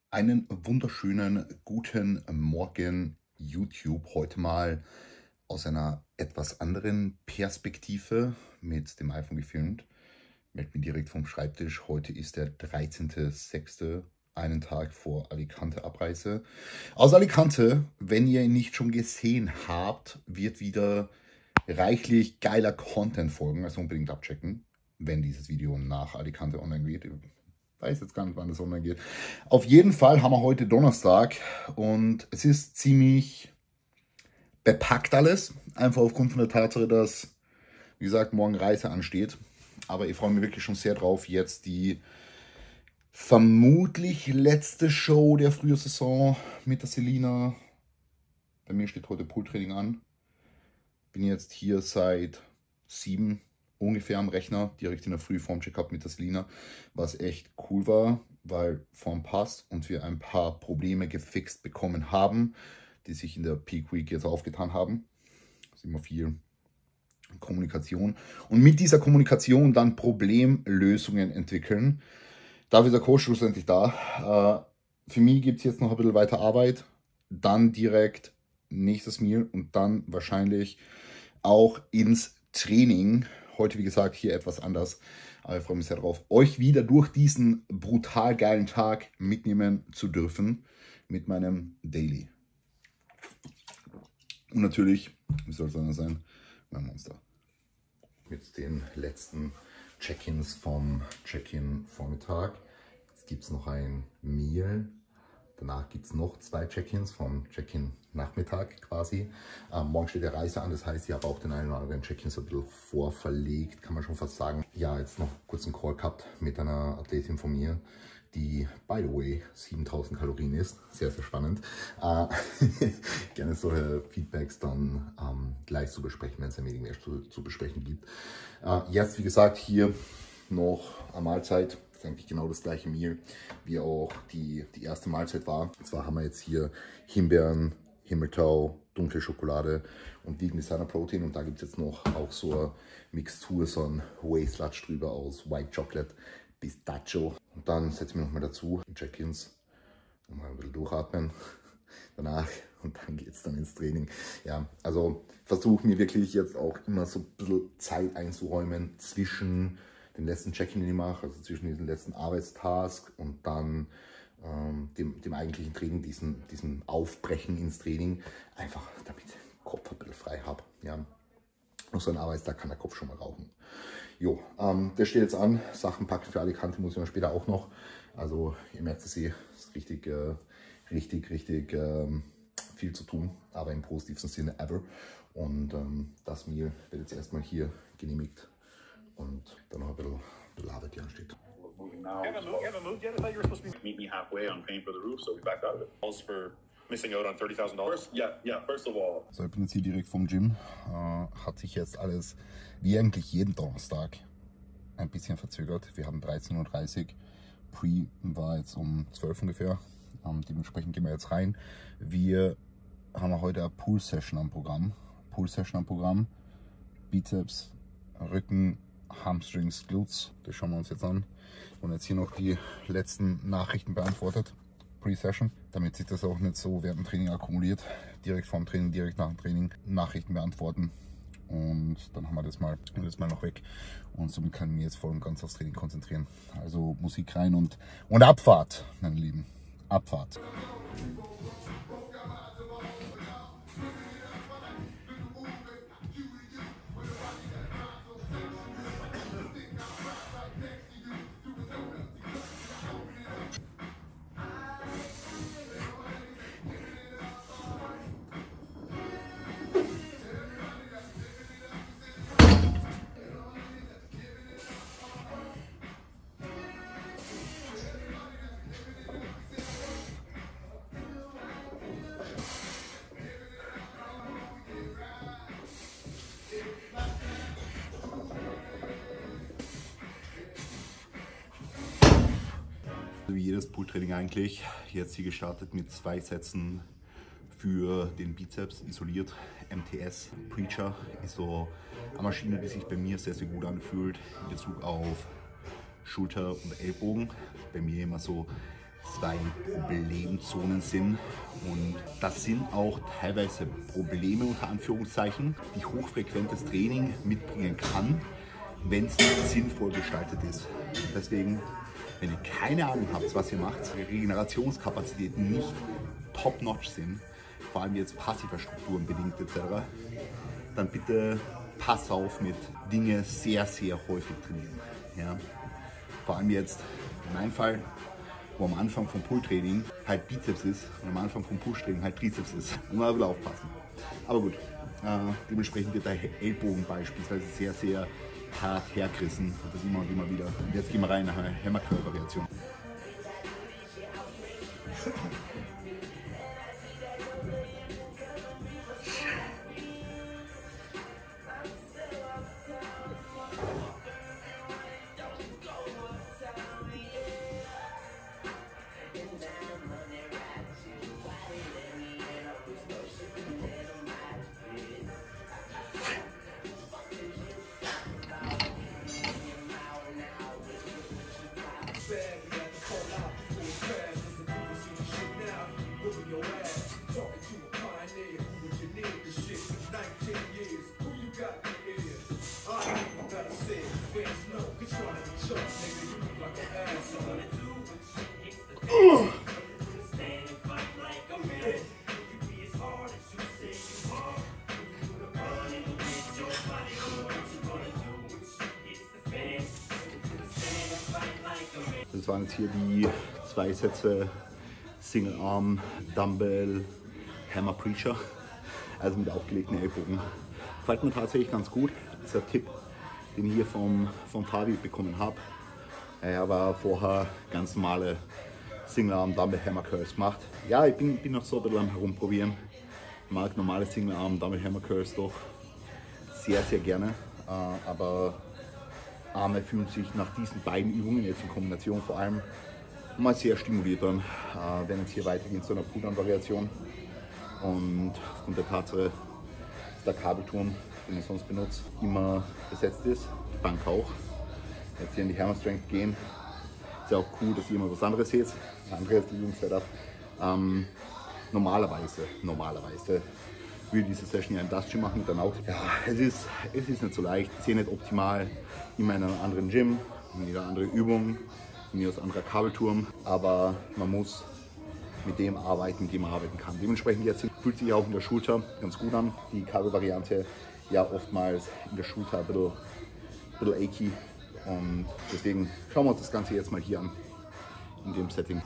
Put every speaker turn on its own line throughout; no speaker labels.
Einen wunderschönen guten Morgen YouTube. Heute mal aus einer etwas anderen Perspektive mit dem iPhone gefilmt. Melde mich direkt vom Schreibtisch. Heute ist der 13.06., einen Tag vor Alicante Abreise. Aus Alicante, wenn ihr ihn nicht schon gesehen habt, wird wieder reichlich geiler Content folgen. Also unbedingt abchecken, wenn dieses Video nach Alicante online geht. Ich weiß jetzt gar nicht, wann das online geht. Auf jeden Fall haben wir heute Donnerstag und es ist ziemlich bepackt alles. Einfach aufgrund von der Tatsache, dass, wie gesagt, morgen Reise ansteht. Aber ich freue mich wirklich schon sehr drauf, jetzt die vermutlich letzte Show der Frühjahrsaison mit der Selina. Bei mir steht heute Pooltraining an. Bin jetzt hier seit 7 ungefähr am Rechner, direkt in der Früh vorm Check-up mit der Selina, was echt cool war, weil Form passt und wir ein paar Probleme gefixt bekommen haben, die sich in der Peak Week jetzt aufgetan haben. Das ist immer viel Kommunikation. Und mit dieser Kommunikation dann Problemlösungen entwickeln. Dafür ist der Coach schlussendlich da. Für mich gibt es jetzt noch ein bisschen weiter Arbeit, dann direkt nächstes Meal und dann wahrscheinlich auch ins Training. Heute, wie gesagt, hier etwas anders. Aber ich freue mich sehr darauf, euch wieder durch diesen brutal geilen Tag mitnehmen zu dürfen mit meinem Daily. Und natürlich, wie soll es anders sein, mein Monster. Mit den letzten Check-ins vom Check-in-Vormittag. Jetzt gibt es noch ein Meal. Danach gibt es noch 2 Check-ins vom Check-in-Nachmittag quasi. Morgen steht die Reise an, das heißt, ich habe auch den einen oder anderen Check-in so ein bisschen vorverlegt, kann man schon fast sagen. Ja, jetzt noch kurz einen Call gehabt mit einer Athletin von mir, die, by the way, 7000 Kalorien ist. Sehr, sehr spannend. Gerne solche Feedbacks dann gleich zu besprechen, wenn es ein wenig mehr zu besprechen gibt. Jetzt, wie gesagt, hier noch eine Mahlzeit. Das ist eigentlich genau das gleiche Meal, wie auch die erste Mahlzeit war. Und zwar haben wir jetzt hier Himbeeren, Himmeltau, dunkle Schokolade und Vegan Designer Protein. Und da gibt es jetzt noch auch so eine Mixtur, so ein Whey Sludge drüber aus White Chocolate, Pistachio. Und dann setze ich mich nochmal dazu, Check-ins, nochmal ein bisschen durchatmen danach und dann geht es dann ins Training. Ja, also versuche mir wirklich jetzt auch immer so ein bisschen Zeit einzuräumen zwischen den letzten Check-in, den ich mache, also zwischen diesem letzten Arbeitstask und dann dem eigentlichen Training, diesem Aufbrechen ins Training, einfach damit ich den Kopf ein bisschen frei habe. Ja. Noch so ein Arbeitstag kann der Kopf schon mal rauchen. Jo, der steht jetzt an. Sachen packen für Alicante muss ich später auch noch. Also ihr merkt es eh, ist richtig viel zu tun, aber im positivsten Sinne ever. Und das Meal wird jetzt erstmal hier genehmigt und dann noch ein bisschen Arbeit, die ansteht.
You haven't moved yet? I thought you were supposed to meet me halfway on paying for the roof, so we backed out of it. Also for missing out on $30,000? Yeah, first of all.
So, ich bin jetzt hier direkt vom Gym. Hat sich jetzt alles, wie eigentlich jeden Donnerstag, ein bisschen verzögert. Wir haben 13:30 Uhr. Pre war jetzt um 12 ungefähr. Dementsprechend gehen wir jetzt rein. Wir haben heute eine Pool-Session am Programm. Bizeps, Rücken, Hamstrings, Glutes. Das schauen wir uns jetzt an. Und jetzt hier noch die letzten Nachrichten beantwortet. Pre-Session, damit sich das auch nicht so während dem Training akkumuliert. Direkt vorm Training, direkt nach dem Training Nachrichten beantworten. Und dann haben wir das mal noch weg. Und somit kann ich mich jetzt voll und ganz aufs Training konzentrieren. Also Musik rein und Abfahrt, meine Lieben. Abfahrt. Wie jedes Pooltraining eigentlich, jetzt hier gestartet mit 2 Sätzen für den Bizeps, isoliert, MTS. Preacher ist so eine Maschine, die sich bei mir sehr, sehr gut anfühlt in Bezug auf Schulter und Ellbogen. Bei mir immer so 2 Problemzonen sind. Und das sind auch teilweise Probleme unter Anführungszeichen, die hochfrequentes Training mitbringen kann, wenn es sinnvoll gestaltet ist. Deswegen, wenn ihr keine Ahnung habt, was ihr macht, Regenerationskapazitäten nicht top-notch sind, vor allem jetzt passiver Strukturen bedingt etc., dann bitte pass auf mit Dinge sehr, sehr häufig trainieren. Ja? Vor allem jetzt in meinem Fall, wo am Anfang vom Pull-Training halt Bizeps ist und am Anfang vom Push-Training halt Trizeps ist. Und mal wieder aufpassen. Aber gut, dementsprechend wird der Ellbogen beispielsweise sehr, sehr hart hergerissen. Und das immer und immer wieder. Und jetzt gehen wir rein nach einer Hammer Curl Variation. Das waren jetzt hier die 2 Sätze Single Arm, Dumbbell, Hammer Preacher, also mit aufgelegten Ellbogen. Gefällt mir tatsächlich ganz gut. Das ist ein Tipp, den ich hier vom Fabi bekommen habe. Er war vorher ganz normale Single Arm, Dumbbell, Hammer Curls gemacht. Ja, ich bin noch so ein bisschen am Herumprobieren. Ich mag normale Single Arm, Dumbbell, Hammer Curls doch sehr, sehr gerne. Aber Arme fühlen sich nach diesen beiden Übungen, jetzt in Kombination vor allem, mal sehr stimuliert an. Werden jetzt hier weitergehen zu einer Pull-Down-Variation. Und aufgrund der Tatsache, dass der Kabelturm, den ich sonst benutze, immer besetzt ist, die Bank auch. Jetzt hier in die Hammer Strength gehen. Ist ja auch cool, dass ihr immer was anderes seht. Ein anderes Übungssetup. Normalerweise will diese Session ja im Dust Gym machen, dann auch. Ja, es ist nicht so leicht, ich sehe nicht optimal, immer in einem anderen Gym, in jeder andere Übung, in mir aus anderer Kabelturm, aber man muss mit dem arbeiten, mit dem man arbeiten kann. Dementsprechend jetzt fühlt sich auch in der Schulter ganz gut an. Die Kabelvariante ja oftmals in der Schulter ein bisschen achy und deswegen schauen wir uns das Ganze jetzt mal hier an, in dem Setting.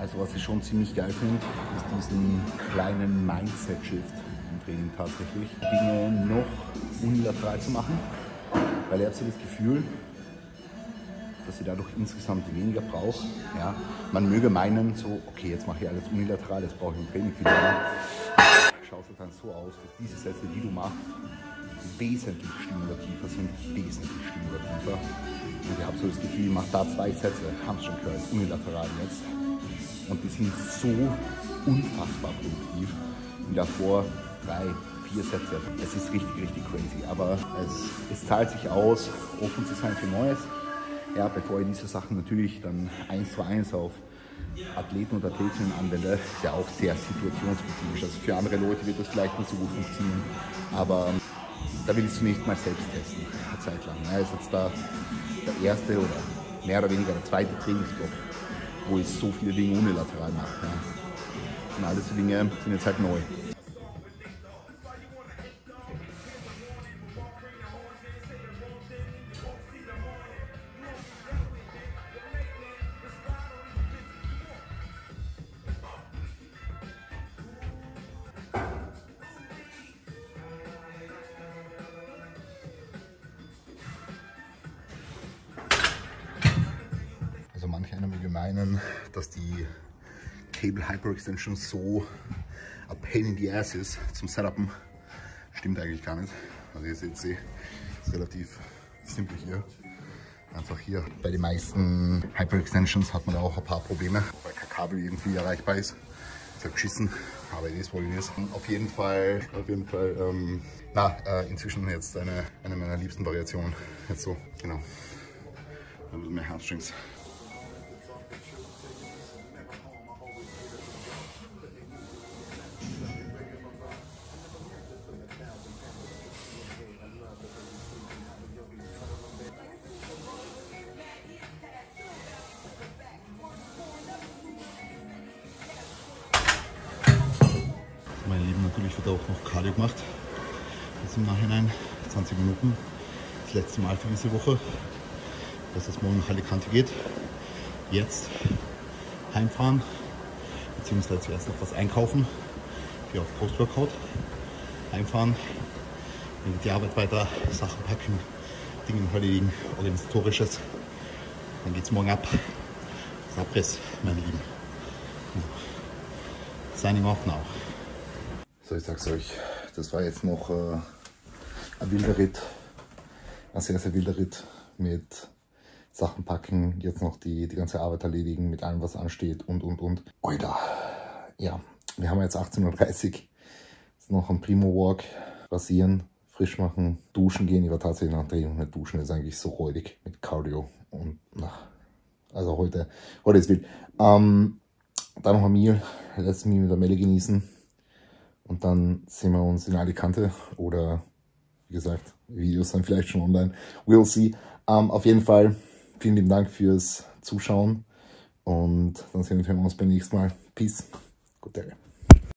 Also was ich schon ziemlich geil finde, ist diesen kleinen Mindset-Shift im Training tatsächlich. Dinge noch unilateral zu machen, weil ich habe so das Gefühl, dass ich dadurch insgesamt weniger brauche. Ja, man möge meinen, so, okay, jetzt mache ich alles unilateral, jetzt brauche ich im Training viel mehr. Schaut es dann so aus, dass diese Sätze, die du machst, wesentlich stimulativer sind, wesentlich stimulativer. Und ich habe so das Gefühl, ich mache da 2 Sätze, haben es schon gehört, unilateral jetzt. Und die sind so unfassbar produktiv, wie davor 3, 4 Sätze. Es ist richtig, richtig crazy, aber es zahlt sich aus, offen zu sein für Neues. Ja, bevor ich diese Sachen natürlich dann 1:1 auf Athleten und Athletinnen anwende, ist ja auch sehr situationsspezifisch. Also für andere Leute wird das vielleicht nicht so gut funktionieren, aber da will ich zunächst mal selbst testen, eine Zeit lang. Ja, ist jetzt da der erste oder mehr oder weniger der zweite Trainingsblock, wo ich so viele Dinge unilateral mache. Ja. Und all diese Dinge sind jetzt halt neu. Also manche einer möge meinen, dass die Cable Hyperextension so a pain in the ass ist zum Setupen. Stimmt eigentlich gar nicht. Also ihr seht sie, ist relativ simpel hier. Einfach hier bei den meisten Hyperextensions hat man auch ein paar Probleme, weil kein Kabel irgendwie erreichbar ist. Ist halt geschissen, aber it is what it is. Auf jeden Fall, inzwischen jetzt eine meiner liebsten Variationen. Jetzt so, genau. Ein bisschen mehr Hamstrings. Meine Lieben, natürlich wird auch noch Cardio gemacht. Jetzt im Nachhinein 20 Minuten. Das letzte Mal für diese Woche, dass es morgen nach Alicante geht. Jetzt heimfahren, beziehungsweise zuerst noch was einkaufen für auch Post-Workout. Heimfahren, dann geht die Arbeit weiter, Sachen packen, Dinge erledigen, organisatorisches. Dann geht es morgen ab. Das Abriss, meine Lieben. Signing off now. So, ich sag's euch, das war jetzt noch ein wilder Ritt, ein sehr, sehr wilder Ritt mit Sachen packen, jetzt noch die ganze Arbeit erledigen, mit allem, was ansteht und. Alter, ja, wir haben jetzt 18:30 Uhr, jetzt noch ein Primo-Walk, rasieren, frisch machen, duschen gehen. Ich war tatsächlich nach dem Training nicht duschen, das ist eigentlich so räudig mit Cardio und also heute ist wild. Dann noch ein Meal, letztes Meal mit der Melle genießen. Und dann sehen wir uns in Alicante oder, wie gesagt, Videos sind vielleicht schon online. We'll see. Auf jeden Fall vielen lieben Dank fürs Zuschauen und dann sehen wir uns beim nächsten Mal. Peace. Gute Tage.